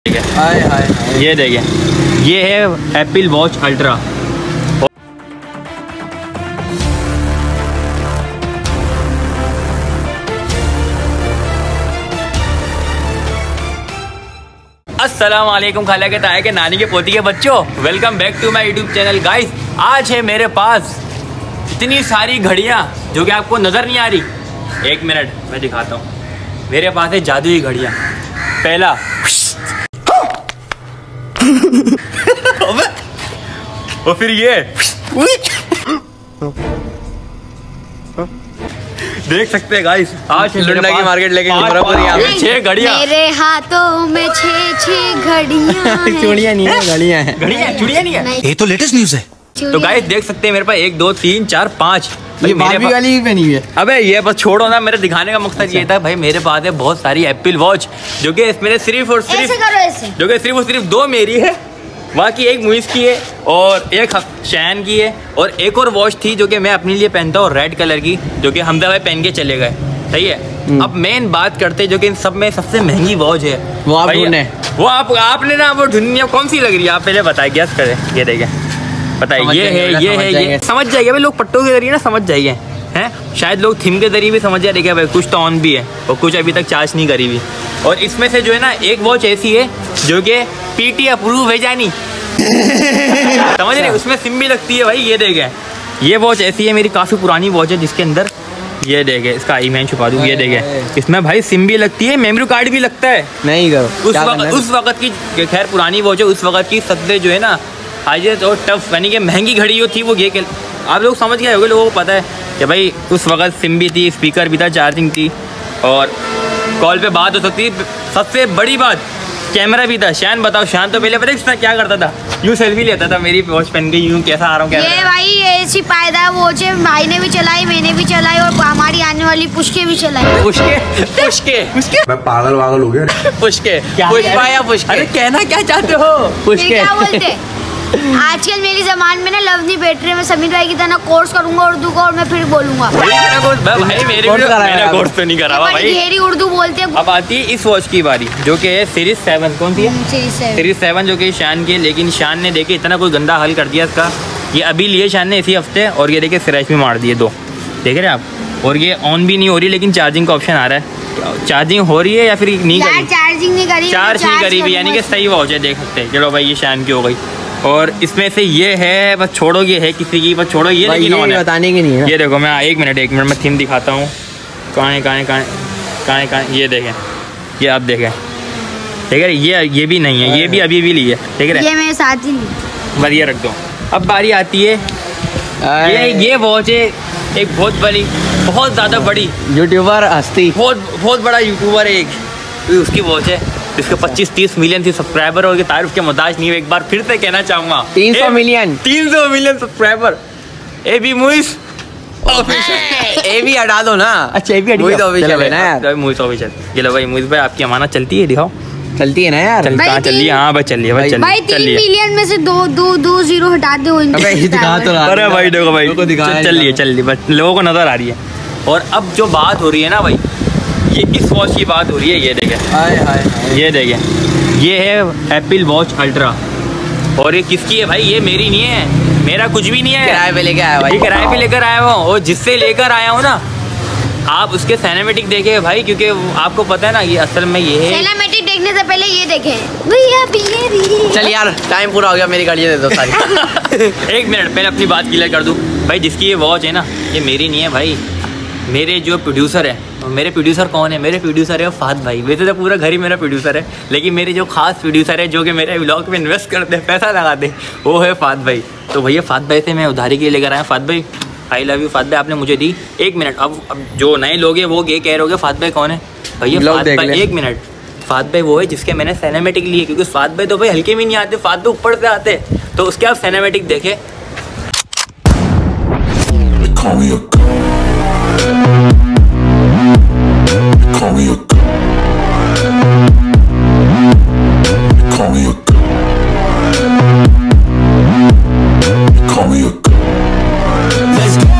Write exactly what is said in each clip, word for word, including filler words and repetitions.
हाय हाय ये देखिए, ये है एप्पल वॉच अल्ट्रा। अस्सलाम वालेकुम खाला के ताया के नानी के पोती के बच्चों, welcome back to my YouTube channel guys. आज है मेरे पास इतनी सारी घड़ियाँ जो कि आपको नज़र नहीं आ रही। एक मिनट मैं दिखाता हूँ। मेरे पास है जादुई घड़ियाँ। पहला और फिर ये देख सकते हैं गाइस, आज लुंडा की मार्केट लेके छह घड़ियाँ मेरे हाथों में छह छह घड़ियाँ। चूड़ियाँ नहीं है, घड़ियाँ हैं। घड़ियाँ चूड़ियाँ नहीं है, ये तो लेटेस्ट न्यूज़ है। तो गाइस देख सकते हैं मेरे पास एक दो तीन चार पाँच। ये बारबी वाली भी पहनी है। अबे ये बस छोड़ो ना, मेरे दिखाने का मकसद ये था भाई मेरे पास है बहुत सारी एप्पल वॉच जो कि इसमें सिर्फ और सिर्फ ऐसे करो ऐसे। जो कि सिर्फ और सिर्फ दो मेरी है, बाकी एक मुइस की है और एक शैन की है और एक और वॉच थी जो कि मैं अपने लिए पहनता हूँ रेड कलर की, जो कि हमदा भाई पहन के चले गए। सही है। अब मेन बात करते जो कि इन सब में सबसे महंगी वॉच है वो आप ढूंढे, वो आप आपने ना वो ढूंढनी कौन सी लग रही है आप पहले बताइए, गैस करें। ये देखें बताइए, ये है ये है ये समझ जाइए भाई, लोग पट्टों के जरिए ना समझ जाइए हैं, शायद लोग थीम के जरिए भी समझ जाए। देखिए भाई कुछ तो ऑन भी है और कुछ अभी तक चार्ज नहीं करी हुई। और इसमें से जो है ना एक वॉच ऐसी है जो कि पीटी अप्रूव है जानी समझ रहे, उसमें सिम भी लगती है भाई। ये देखें, ये वॉच ऐसी है, मेरी काफ़ी पुरानी वॉच है जिसके अंदर ये देखें, इसका आई मैं छुपा दूँ। ये देखें, इसमें भाई सिम भी लगती है, मेमोरी कार्ड भी लगता है। नहीं करो उस वक्त उस वक्त की खैर पुरानी वॉच है, उस वक्त की सबसे जो है ना हाईएस्ट और टफ यानी कि महंगी घड़ी जो थी वो ये के आप लोग समझ गए होंगे, लोगों को पता है कि भाई उस वक्त सिम भी थी, स्पीकर भी था, चार्जिंग थी और कॉल पे बात हो सकती थी। सबसे बड़ी बात कैमरा भी था। शान बताओ, शान तो पहले पता है क्या करता था, यूँ सेल्फी लेता था मेरी वॉच पहन के, यूँ कैसा आ रहा हूँ। ये भाई ऐसी पायदार वॉच है, भाई ने भी चलाई, मैंने भी चलाई और हमारी आने वाली पुष्के भी चलाई। पुष्के पुष्के पुष्के मैं पागल वागल हो गया। पुष्के पुष्पा या पुष्के, अरे कहना क्या चाहते हो? पुष्के क्या बोलते आजकल मेरी जबान में ना लफ्ज नहीं बैठ रहे। मैं समीर भाई की तरह कोर्स करूंगा उर्दू का और मैं फिर बोलूंगा। भाई मेरे कोर्स तो नहीं करा हुआ भाई, गहरी उर्दू बोलते हैं। अब आती है इस वॉच की बारी जो कि है सीरीज सेवन। कौन सी है? सीरीज सेवन जो कि शान की है, लेकिन शान ने देखे इतना कोई गंदा हल कर दिया इसका। ये अभी लिए शान ने इसी हफ्ते और ये देखे स्क्रैच भी मार दिए दो, देख रहे हैं आप। और ये ऑन भी नहीं हो रही, लेकिन चार्जिंग का ऑप्शन आ रहा है। चार्जिंग हो रही है या फिर नहीं करी? चार्जिंग नहीं करी, चार्ज नहीं करी भी, यानी कि सही वॉच है, देख सकते हैं। चलो भाई ये शान की हो गई। और इसमें से ये है, बस छोड़ो ये है किसी की, बस छोड़ो ये, लेकिन ये बताने की नहीं है। ये देखो मैं एक मिनट एक मिनट में थीम दिखाता हूँ। कहाँ है कहाँ है कहाँ है कहाँ है कहाँ है, ये देखें, ये आप देखें, ठीक है। ये ये भी नहीं है, ये भी अभी भी ली है, ठीक है। ये मेरे साथ ही नहीं, बढ़िया रख दो। अब बारी आती है, ये ये वॉच है एक बहुत बड़ी, बहुत ज़्यादा बड़ी यूट्यूबर हस्ती, बहुत बहुत बड़ा यूट्यूबर है एक, तो उसकी वॉच है जिसके पच्चीस तीस मिलियन थी सब्सक्राइबर और तारीफ के मोहताज नहीं। एक बार फिर से कहना चाहूँगा, तीन सौ मिलियन तीन सौ मिलियन सब्सक्राइबर। ए बी मुइस ऑफिशियल, ए भी हटा दो ना। अच्छा ए बी मुइस ऑफिशियल है ना यार, मुइस ऑफिशियल। चलो भाई मुइस भाई आपकी अमानत चलती है, दिखाओ। चलती है ना यार, चल कहाँ चल रही है? हाँ भाई चल रही है भाई, चल भाई तीन मिलियन में से दो दो दो जीरो हटा दो। अरे भाई देखो भाई चल रही है चल रही है, बस लोगों को नजर आ रही है। और अब जो बात हो रही है ना भाई, ये इस वॉच की बात हो रही है। ये देखें, हाय हाय ये देखें, ये है एप्पल वॉच अल्ट्रा। और ये किसकी है भाई? ये मेरी नहीं है, मेरा कुछ भी नहीं है, किराए पे लेकर आया भाई, ये किराए पे लेकर आया हूँ। और जिससे लेकर आया हूँ ना, आप उसके सिनेमैटिक देखे भाई, क्योंकि आपको पता है ना ये असल में ये है। सिनेमैटिक देखने से पहले ये देखें भैया। चल यार टाइम पूरा हो गया, मेरी गाड़ी दे दो सारी। एक मिनट पहले अपनी बात क्लियर कर दूँ भाई, जिसकी ये वॉच है ना ये मेरी नहीं है भाई, मेरे जो प्रोड्यूसर है। मेरे प्रोड्यूसर कौन है? मेरे प्रोड्यूसर है फाद भाई। वैसे तो पूरा घर ही मेरा प्रोड्यूसर है, लेकिन मेरे जो खास प्रोड्यूसर है जो कि मेरे व्लॉग में इन्वेस्ट करते हैं, पैसा लगाते हैं, वो है फाद भाई। तो भैया फाद भाई से मैं उधारी के लिए लेकर आया। फाद भाई आई लव यू। फाद भाई आपने मुझे दी। एक मिनट, अब अब जो नए लोग हैं वो ये कह रहे हो फाद भाई कौन है भैया? फाद भाई एक मिनट, फाद भाई वो है जिसके मैंने सिनेमैटिक लिए, क्योंकि फाद भाई तो भाई हल्के में नहीं आते, फाद भाई ऊपर से आते। तो उसके आप सिनेमैटिक देखे। Call me a Call me a Call me a Let's go.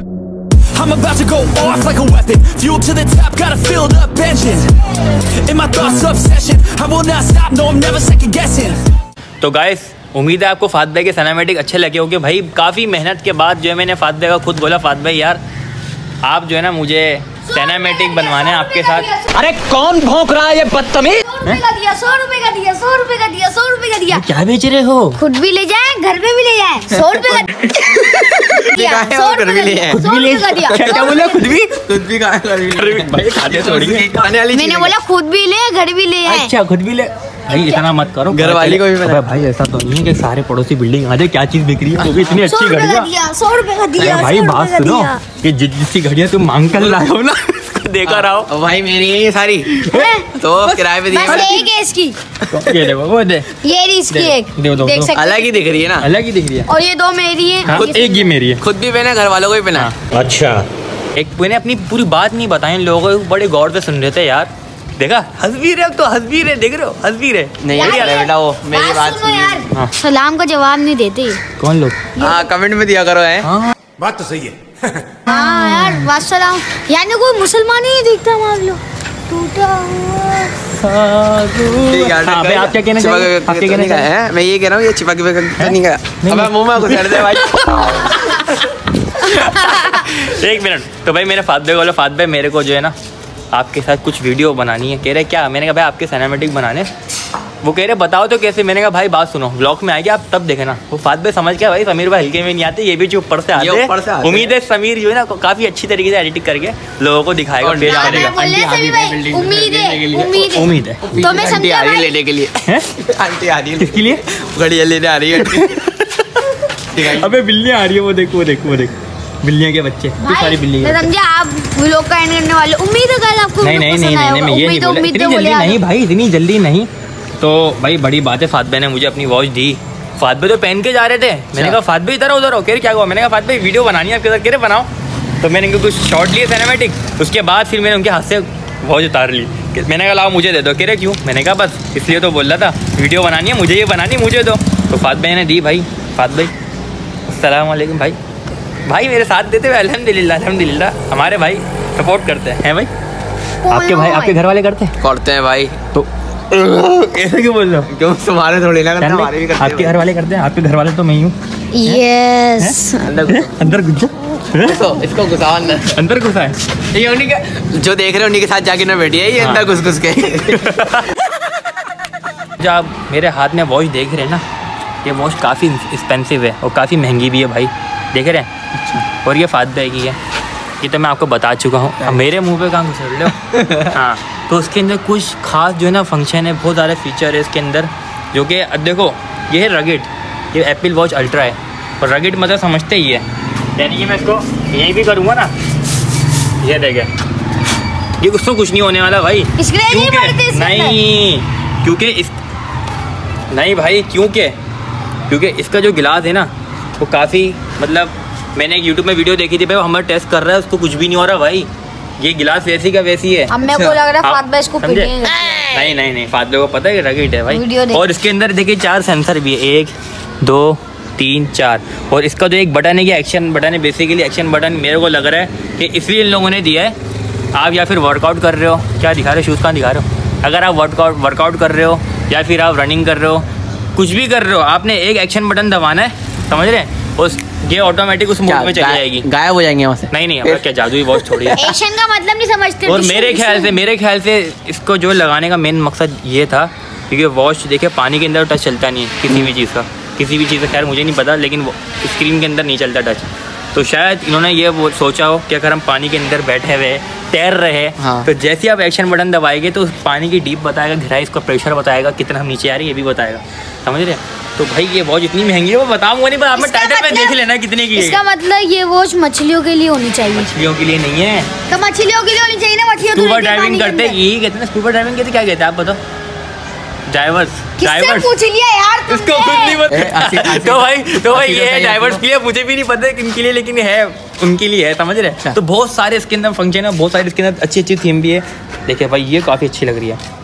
I'm about to go off like a weapon. Fuel to the top, got a filled up engine. In my thoughts obsession. I will not stop, no I'm never second guessing. तो guys उम्मीद है आपको फात भाई के cinematic अच्छे लगे होंगे। भाई काफ़ी मेहनत के बाद जो है मैंने फात भाई का खुद बोला, फात भाई यार आप जो है ना मुझे सिनेमैटिक बनवाने आपके साथ। अरे कौन भौंक रहा है ये बदतमीज? सौ रुपए का दिया, सौ रुपए का दिया, सौ रुपए का दिया, सौ रुपए का दिया। क्या बेच रहे हो? खुद भी ले जाए, घर पे भी ले जाए। सौ रुपए का दिया, सौ रुपए का दिया, सौ रुपए का दिया। क्या बोला? खुद भी खुद भी भाई खाते थोड़ी खाने वाली मैंने बोला खुद भी ले, घर भी ले जाए। अच्छा खुद भी ले। भाई इतना मत करो, घर वाली को भी अबे भाई ऐसा तो नहीं है कि सारे पड़ोसी बिल्डिंग आ जाए क्या चीज बिक रही है, वो भी इतनी सौ अच्छी रुपए का घड़ियां। दिया, सौ रुपए का दिया। भाई सौ बात रुपए का सुनो दिया। कि जिस जिसकी घड़ियां तुम मांग कर लाए हो ना उसको देखा रहो। भाई मेरी है ये सारी तो किराए पे बस दी। एक है इसकी, ये देखो वो दे, ये रही इसकी दे- एक, दे- दो- देख दो। सकते अलग ही दिख रही है ना। अलग ही दिख रही है। और ये दो मेरी है। हाँ, एक ये मेरी है। खुद भी पहना, घर वालों को भी पहना। अच्छा एक मैंने अपनी पूरी बात नहीं बताई इन लोगों को, बड़े गौर से सुन रहे थे यार। देखा हंस भी रहे, अब तो हंस भी रहे, देख रहे हो हंस भी रहे। नहीं यार, अरे बेटा वो मेरी बात सुनो सुनिए। यार, हाँ। सलाम का जवाब नहीं देते। कौन लोग? हाँ कमेंट में दिया करो है। हाँ बात तो सही है। हाँ यार वासलाम, यानी कोई मुसलमान ही नहीं दिखता मान लो। टूटा हुआ ठीक है हाँ, भाई, आप क्या कहना चिपक चाहेंगे? के- आप क्या कहना नहीं चाहेंगे? है, मैं ये कह रहा हूँ ये चिपक के तो नहीं गया। अबे मुंह में घुसेड़ दे भाई। एक मिनट। तो भाई मेरे फात भाई बोला, फात भाई मेरे को जो है ना आपके साथ कुछ वीडियो बनानी है। कह रहे क्या? मैंने कहा भाई आपके सिनेमैटिक बनाने। वो कह रहे बताओ तो कैसे? मैंने कहा भाई बात सुनो, ब्लॉग में आएगी आप तब देखे ना। वो फात भाई समझ गया भाई समीर भाई हल्के में नहीं आते, ये भी जो ऊपर से आते ये ऊपर से हैं। आते उम्मीद है समीर जो है ना काफी अच्छी तरीके से एडिटिंग करके लोगों को दिखाएगा, पेश हाँ, करेगा। बोल रहे सभी भाई, उम्मीद है, उम्मीद है। उम्मीद है। तो मैं आंटी समझा आ रही है भाई। लेने के लिए। हैं? आंटी आ रही है किसके लिए? घड़िया लेने आ रही है। ठीक है। अबे बिल्लियाँ आ रही है, वो देख वो देख वो देख बिल्लियाँ के बच्चे, भाई, सारी बिल्ली मैं समझा आप व्लॉग का एंड करने वाले। उम्मीद है गाइस आपको नहीं नहीं नहीं नहीं मैं ये नहीं बोला, इतनी जल्दी नहीं भाई, इतनी जल्दी नहीं। तो भाई बड़ी बात है, फात भाई ने मुझे अपनी वॉच दी। फात भाई तो पहन के जा रहे थे। मैंने कहा फात भाई इधर उधर हो, कह रहे क्या हुआ? मैंने कहा फात भाई वीडियो बनानी है आपके साथ, कह रहे बनाओ। तो मैंने इनको कुछ शॉट लिए सिनेमैटिक, उसके बाद फिर मैंने उनके हाथ से वॉच उतार ली। मैंने कहा लाओ मुझे दे दो। कह रहे क्यों? मैंने कहा बस इसलिए तो बोल रहा था वीडियो बनानी है मुझे, ये बनानी मुझे दो। तो फात भाई ने दी। भाई फात भाई अस्सलाम वालेकुम। भाई भाई मेरे साथ देते हुए अल्हम्दुलिल्लाह अल्हम्दुलिल्लाह, हमारे भाई सपोर्ट करते हैं भाई। आपके भाई आपके घर वाले करते हैं? करते हैं भाई। तो ऐसे क्यों बोल रहे हो? क्यों तुम्हारे थोड़ी ना करते, हमारे भी करते हैं आपके घर वाले करते हैं? आपके घर वाले तो मैं ही हूँ। यस। भाई। अंदर घुस जा। इसको इसको घुसाओ अंदर। अंदर घुसा है। ये उन्हीं के जो देख रहे हो उन्हीं के साथ जाके ना बैठी है ये हाँ। अंदर घुस घुस के। जो आप मेरे हाथ में वॉच देख रहे हैं ना, ये वॉच काफ़ी एक्सपेंसिव है और काफ़ी महंगी भी है भाई, देख रहे हैं। और ये फात भाई की है, ये तो मैं आपको बता चुका हूँ। अब मेरे मुंह पे कहाँ घुस रहे हो? हाँ तो उसके अंदर कुछ खास जो है ना फंक्शन है, बहुत सारे फीचर है इसके अंदर, जो कि अब देखो ये है रगिड, ये एप्पल वॉच अल्ट्रा है। और रगिड मतलब समझते ही है, यानी कि मैं इसको यही भी करूँगा ना, ये देखे ये उसको कुछ नहीं होने वाला भाई। स्क्रैच नहीं पड़ते इसके अंदर? नहीं क्योंकि इस नहीं भाई क्योंकि क्योंकि इसका जो गिलास है ना वो काफ़ी मतलब मैंने एक यूट्यूब में वीडियो देखी थी भाई, वो हमारा टेस्ट कर रहा है उसको कुछ भी नहीं हो रहा भाई। ये गिलास वैसी का वैसी है। अब मेरे को लग रहा है आप फात भाई इसको समझे? पीटेंगे। नहीं नहीं नहीं फात भाई को पता है कि रगिड है वीडियो भाई। देख- और इसके अंदर देखिए चार सेंसर भी है, एक दो तीन चार। और इसका जो एक बटन है कि एक्शन बटन है, बेसिकली एक्शन बटन मेरे को लग रहा है कि इसलिए इन लोगों ने दिया है। आप या फिर वर्कआउट कर रहे हो, क्या दिखा रहे हो? शूज़ कहाँ दिखा रहे हो? अगर आप वर्कआउट वर्कआउट कर रहे हो या फिर आप रनिंग कर रहे हो, कुछ भी कर रहे हो, आपने एक एक्शन बटन दबाना है, समझ रहे हैं? उस ये ऑटोमेटिक उस मोड में चली जाएगी। गायब हो जाएंगे वहाँ से। नहीं नहीं, हमारा क्या जादुई वॉच थोड़ी है। एक्शन का मतलब नहीं समझते। और मेरे ख्याल से मेरे ख्याल से इसको जो लगाने का मेन मकसद ये था, क्योंकि वॉच देखिए पानी के अंदर टच चलता नहीं है किसी भी चीज़ का, किसी भी चीज़ का खैर मुझे नहीं पता, लेकिन वो स्क्रीन के अंदर नहीं चलता टच। तो शायद इन्होंने ये वो सोचा हो कि अगर हम पानी के अंदर बैठे हुए तैर रहे हैं, हाँ। तो जैसे ही आप एक्शन बटन दबाएंगे तो उस पानी की डीप बताएगा, गहराई इसका प्रेशर बताएगा, कितना हम नीचे आ रही है ये भी बताएगा, समझ रहे हैं? तो भाई ये वॉच इतनी महंगी है, वो बताऊंगा नहीं, पर आपने इसका टाइटल में मतलब- देख लेना कितने की है। इसका मतलब ये वॉच मछलियों के लिए होनी चाहिए। मछलियों के लिए नहीं है, तो मछलियों के लिए होनी चाहिए ना, मछलियों तो स्कूबा रहती है डाइविंग पानी के करते अंदर। यही कहते हैं ना, स्कूबा डाइविंग कहते क्या कहते हैं आप बताओ? डाइवर्स किससे डाइवर्स पूछ लिया यार तुमने? इसको खुद नहीं ए, आसिफ- पता। आसिफ- तो भाई तो भाई आसिफ ये का है सही डाइवर्स है। के लिए, मुझे भी नहीं पता है किनके लिए, लेकिन है उनके लिए है, समझ रहे हैं? तो बहुत सारे इसके अंदर फंक्शन है, बहुत सारे इसके अंदर अच्छी अच्छी थीम भी है। देखिए भाई ये काफ़ी अच्छी लग रही है,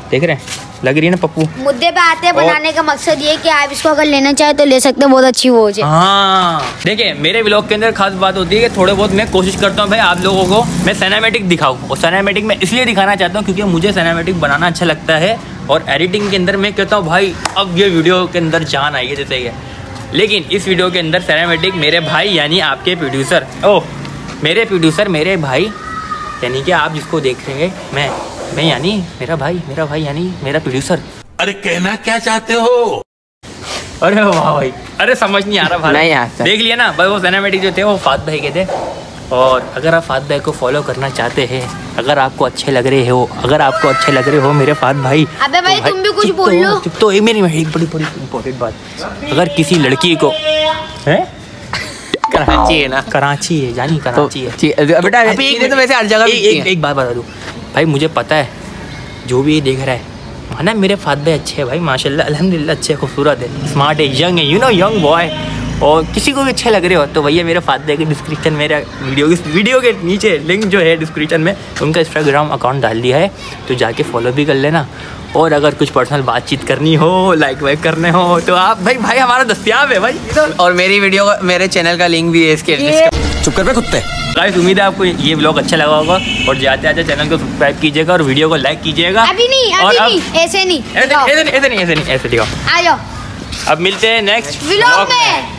देख रहे हैं, लग रही है ना पप्पू। मुद्दे पे आते हैं, बनाने का मकसद ये है कि आप इसको अगर लेना चाहे तो ले सकते हैं, बहुत अच्छी वॉच है। हाँ देखिए, मेरे व्लॉग के अंदर खास बात होती है कि थोड़े बहुत मैं कोशिश करता हूँ भाई आप लोगों को मैं सिनेमैटिक दिखाऊँ, और सिनेमैटिक मैं इसलिए दिखाना चाहता हूँ क्योंकि मुझे सिनेमैटिक बनाना अच्छा लगता है, और एडिटिंग के अंदर मैं कहता हूँ भाई अब ये वीडियो के अंदर जान आई है जैसे ये। लेकिन इस वीडियो के अंदर सिनेमैटिक मेरे भाई यानी आपके प्रोड्यूसर, ओह मेरे प्रोड्यूसर मेरे भाई यानी कि आप जिसको देख रहे हैं, मैं मैं यानी मेरा भाई मेरा भाई यानी मेरा प्रोड्यूसर। अरे कहना क्या चाहते हो? अरे वाह भाई, अरे समझ नहीं आ रहा भाई। नहीं आता। देख लिया ना भाई, वो सिनेमैटिक जो थे वो फात भाई के थे। और अगर आप फात भाई को फॉलो करना चाहते हैं, अगर आपको अच्छे लग रहे हो अगर आपको अच्छे लग रहे हो मेरे फात भाई, अबे भाई तो तुम भी कुछ चुप बोल तो- लो। चुप तो एक मेरी एक बड़ी बड़ी इंपॉर्टेंट बात, अगर किसी लड़की को है कराची है ना, कराची है जानी कराची है तो बेटा अभी एक चीजें तो वैसे हर जगह एक, मिलती एक, हैं। एक बात बता दूँ भाई, मुझे पता है जो भी ये देख रहा है है ना, मेरे फात भाई अच्छे हैं भाई माशाल्लाह अल्हम्दुलिल्लाह, अच्छे खूबसूरत है, स्मार्ट है, यंग है, यू नो यंग बॉय, और किसी को भी अच्छे लग रहे हो तो भैया मेरे फात भाई के डिस्क्रिप्शन मेरा वीडियो के वीडियो के नीचे लिंक जो है डिस्क्रिप्शन में उनका इंस्टाग्राम अकाउंट डाल दिया है, तो जाके फॉलो भी कर लेना। और अगर कुछ पर्सनल बातचीत करनी हो, लाइक वाइक करने हो तो आप भाई भाई हमारा दस्तियाब है भाई। और मेरी वीडियो मेरे चैनल का लिंक भी है इसके चुप कर बे कुत्ते। गाइस उम्मीद है आपको ये व्लॉग अच्छा लगा होगा, और जाते आते चैनल को सब्सक्राइब कीजिएगा और वीडियो को लाइक कीजिएगा। अभी नहीं और अभी अब- नहीं ऐसे नहीं ऐसे दिखाओ। नहीं ऐसे नहीं ऐसे नहीं ऐसे नहीं ऐसे दिखाओ। आ जाओ अब मिलते हैं नेक्स्ट व्लॉग में।